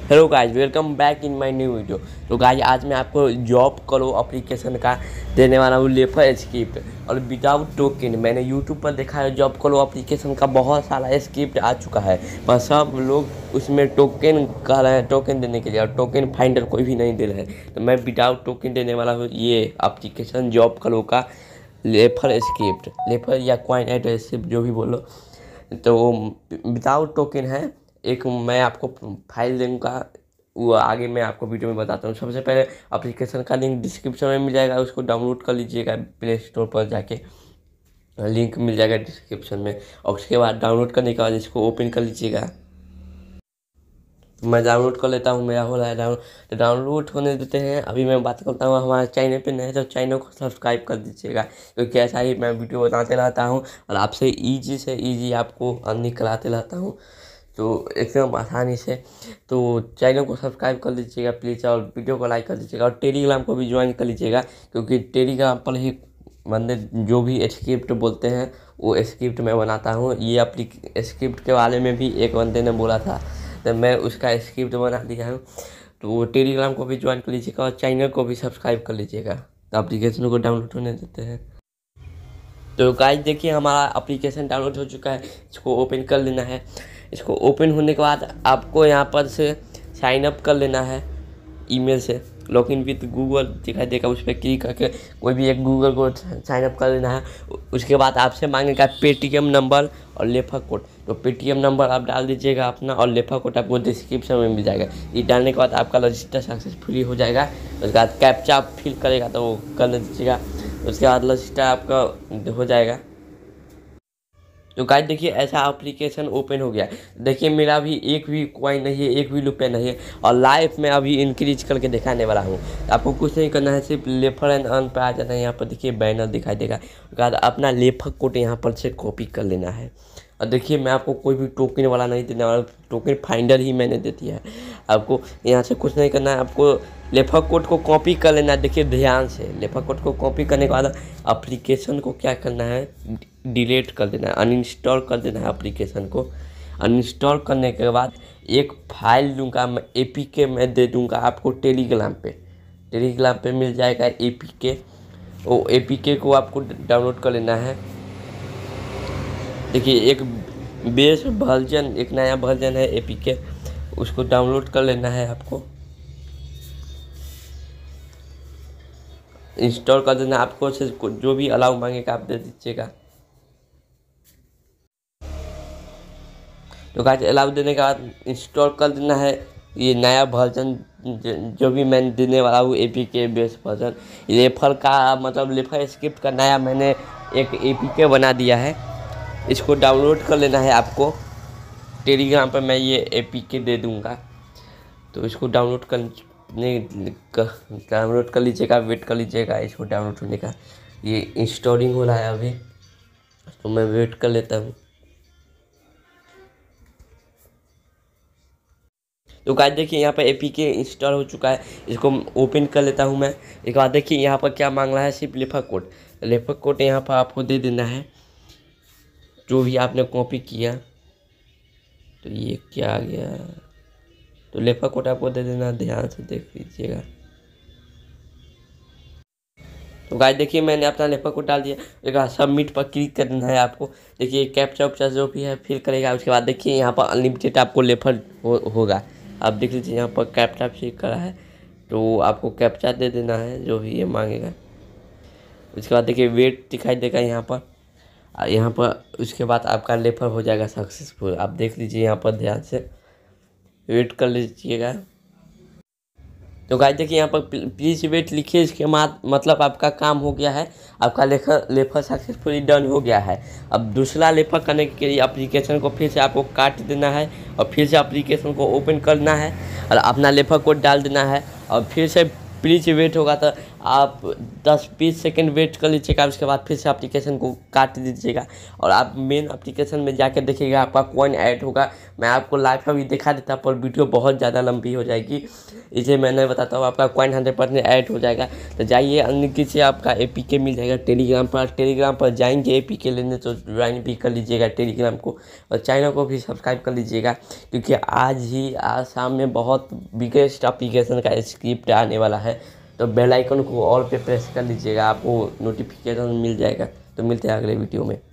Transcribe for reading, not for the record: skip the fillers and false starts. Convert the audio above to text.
Hello guys, welcome back in my new video. तो guys आज मैं आपको जॉब करो एप्लीकेशन का देने वाला हूँ लेफर स्क्रिप्ट और विदाउट टोकन। मैंने यूट्यूब पर देखा है जॉब करो एप्लीकेशन का बहुत सारा स्क्रिप्ट आ चुका है, पर सब लोग उसमें टोकन कह रहे हैं टोकन देने के लिए, और टोकन फाइंडर कोई भी नहीं दे रहे हैं। तो मैं विदाउट टोकन देने वाला हूँ ये एप्लीकेशन जॉब करो का लेफर स्क्रिप्ट, लेफर या कॉइन एडरेसिव जो भी बोलो। तो विदाउट टोकन है। एक मैं आपको फाइल दूंगा, वो आगे मैं आपको वीडियो में बताता हूँ। सबसे पहले एप्लीकेशन का लिंक डिस्क्रिप्शन में मिल जाएगा, उसको डाउनलोड कर लीजिएगा प्ले स्टोर पर जाके, लिंक मिल जाएगा डिस्क्रिप्शन में। और उसके बाद डाउनलोड करने के बाद इसको ओपन कर लीजिएगा। मैं डाउनलोड कर लेता हूँ, मेरा हो रहा है डाउनलोड। तो डाउनलोड होने देते हैं। अभी मैं बात करता हूँ, हमारे चैनल पे नए तो चैनल को सब्सक्राइब कर दीजिएगा, क्योंकि ऐसा ही मैं वीडियो बनाते रहता हूँ और आपसे ईजी से ईजी आपको अर्निंग कराते रहता हूँ, तो एकदम आसानी से। तो चैनल को सब्सक्राइब कर लीजिएगा प्लीज़, और वीडियो को लाइक कर दीजिएगा, और टेलीग्राम को भी ज्वाइन कर लीजिएगा, क्योंकि टेलीग्राम पर ही बंदे जो भी स्क्रिप्ट बोलते हैं वो स्क्रिप्ट मैं बनाता हूँ। ये स्क्रिप्ट के बारे में भी एक बंदे ने बोला था, तो मैं उसका स्क्रिप्ट बना दिया हूँ। तो टेलीग्राम को भी ज्वाइन कर लीजिएगा और चैनल को भी सब्सक्राइब कर लीजिएगा। तो एप्लीकेशन को डाउनलोड होने देते हैं। तो गाइस देखिए, हमारा एप्लीकेशन डाउनलोड हो चुका है, इसको ओपन कर लेना है। इसको ओपन होने के बाद आपको यहाँ पर से साइन अप कर लेना है ईमेल से। लॉगिन विद गूगल दिखाई देगा, उस पर क्लिक करके कोई भी एक गूगल को साइन अप कर लेना है। उसके बाद आपसे मांगेगा पेटीएम नंबर और लेफर कोड। तो पेटीएम नंबर आप डाल दीजिएगा अपना, और लेफर कोड आपको डिस्क्रिप्शन में मिल जाएगा। ये डालने के बाद आपका रजिस्टर सक्सेसफुली हो जाएगा। उसके बाद कैप्चा आप फिल करेगा तो वो कर दीजिएगा। उसके बाद रजिस्टर आपका हो जाएगा। तो गाइस देखिए, ऐसा एप्लीकेशन ओपन हो गया। देखिए मेरा भी एक भी कॉइन नहीं है, एक भी रुपये नहीं है, और लाइव में अभी इंक्रीज करके दिखाने वाला हूँ। आपको कुछ नहीं करना है, सिर्फ लेफर एंड अर्न पे आ जाना है। यहाँ पर देखिए बैनर दिखाई देगा, उसके बाद अपना लेफर कोड यहाँ पर से कॉपी कर लेना है। और देखिए मैं आपको कोई भी टोकन वाला नहीं देने वाला, टोकन फाइंडर ही मैंने दे दिया है। आपको यहाँ से कुछ नहीं करना है, आपको लेफर कोड को कॉपी कर लेना है। देखिए ध्यान से, लेफर कोड को कॉपी करने के बाद एप्लीकेशन को क्या करना है, डिलीट कर देना है, अनइंस्टॉल कर देना है एप्लीकेशन को। अनइंस्टॉल करने के बाद एक फाइल दूंगा मैं, APK मैं दे दूंगा आपको टेलीग्राम पे मिल जाएगा APK। वो APK को आपको डाउनलोड कर लेना है। देखिए एक बेस वर्जन, एक नया वर्जन है APK, उसको डाउनलोड कर लेना है आपको, इंस्टॉल कर देना। आपको से जो भी अलाउ मांगेगा आप दे दीजिएगा। तो गाइस अलाउ देने के बाद इंस्टॉल कर देना है ये नया वर्जन, जो भी मैं देने वाला हूँ APK बेस वर्जन। लेफर का मतलब लेफर स्क्रिप्ट का नया मैंने एक APK बना दिया है, इसको डाउनलोड कर लेना है आपको। टेलीग्राम पर मैं ये APK दे दूँगा, तो इसको डाउनलोड कर लीजिएगा, वेट कर लीजिएगा इसको डाउनलोड होने का। ये इंस्टॉलिंग हो रहा है अभी, तो मैं वेट कर लेता हूँ। तो गाइस देखिए यहाँ पर APK इंस्टॉल हो चुका है, इसको ओपन कर लेता हूँ मैं। एक बार देखिए यहाँ पर क्या मांग रहा है, सिर्फ लेफर कोड यहाँ पर आपको दे देना है, जो भी आपने कॉपी किया। तो ये क्या आ गया, तो लेफर कोड आपको दे देना, ध्यान से देख लीजिएगा। तो गाइस देखिए मैंने अपना लेफर कोड डाल दिया। एक बार सबमिट पर क्लिक करना है आपको। देखिए कैप्चा उपचा जो भी है फिल करेगा। उसके बाद देखिए यहाँ पर अनलिमिटेड आपको लेफर होगा। आप देख लीजिए यहाँ पर कैप्चा फिल करा है, तो आपको कैप्चा दे देना है जो भी ये मांगेगा। उसके बाद देखिए वेट दिखाई देगा यहाँ पर उसके बाद आपका लेफर हो जाएगा सक्सेसफुल। आप देख लीजिए यहाँ पर ध्यान से वेट कर लीजिएगा। तो गाइस देखिए यहाँ पर प्लीज़ वेट लिखिए, इसके मतलब आपका काम हो गया है, आपका लेफर सक्सेसफुली डन हो गया है। अब दूसरा लेफर करने के लिए एप्लीकेशन को फिर से आपको काट देना है, और फिर से एप्लीकेशन को ओपन करना है, और अपना लेफर कोड डाल देना है, और फिर से प्लीज़ वेट होगा। तो आप 10-20 सेकंड वेट कर लीजिएगा, उसके बाद फिर से एप्लीकेशन को काट दीजिएगा और आप मेन एप्लीकेशन में जाकर देखिएगा आपका कॉइन ऐड होगा। मैं आपको लाइव अभी दिखा देता पर वीडियो बहुत ज़्यादा लंबी हो जाएगी, इसे मैंने बताता हूँ आपका कॉइन 100% ऐड हो जाएगा। तो जाइए नीचे आपका APK मिल जाएगा टेलीग्राम पर जाएंगे APK लेने, तो ज्वाइन भी कर लीजिएगा टेलीग्राम को और चैनल को भी सब्सक्राइब कर लीजिएगा, क्योंकि आज शाम में बहुत बिगेस्ट एप्लीकेशन का स्क्रिप्ट आने वाला है। तो बेल आइकन को ऑल पे प्रेस कर लीजिएगा, आपको नोटिफिकेशन मिल जाएगा। तो मिलते हैं अगले वीडियो में।